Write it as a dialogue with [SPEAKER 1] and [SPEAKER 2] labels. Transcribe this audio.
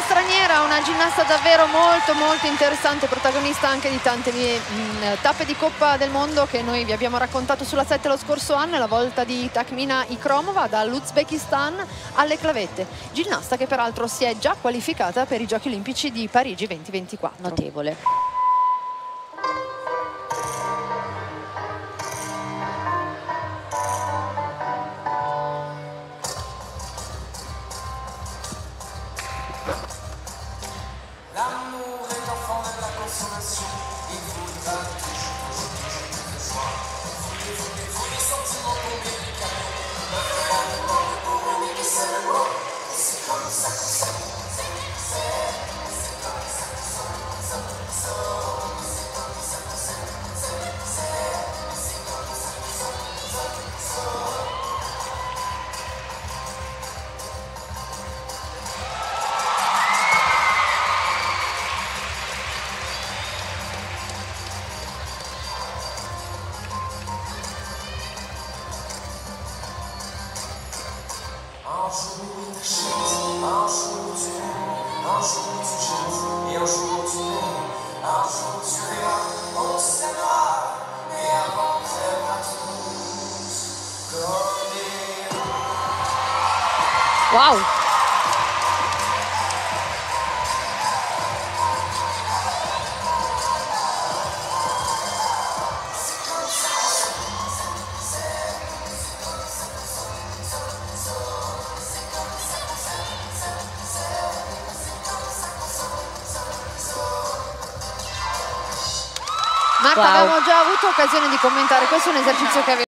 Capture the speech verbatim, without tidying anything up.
[SPEAKER 1] straniera, una ginnasta davvero molto molto interessante, protagonista anche di tante mh, tappe di Coppa del Mondo che noi vi abbiamo raccontato sulla sette lo scorso anno, la volta di Takhmina Ikromova dall'Uzbekistan alle clavette, ginnasta che peraltro si è già qualificata per i Giochi Olimpici di Parigi duemilaventiquattro.
[SPEAKER 2] Notevole.
[SPEAKER 3] L'amour est enfant de la consommation, il voudra toujours, toujours, toujours plus de joie. Voulez, voulez, vous les sentiments tombés du capot. Me fait la demande pour unique et seul mot. Et c'est comme ça qu'on s'aime, c'est c'est comme ça qu'on s'aime, c'est comme ça qu'on s'aime, c'est comme ça qu'on s'aime. Un jour tu chantes, un jour tu ris, un jour tu chantes et un jour tu ris, un jour tu verras, on s'aimera, et avant on t'aimera tous comme des...
[SPEAKER 2] Wow!
[SPEAKER 1] Marta,
[SPEAKER 2] Wow.
[SPEAKER 1] avevamo già avuto occasione di commentare, questo è un esercizio che aveva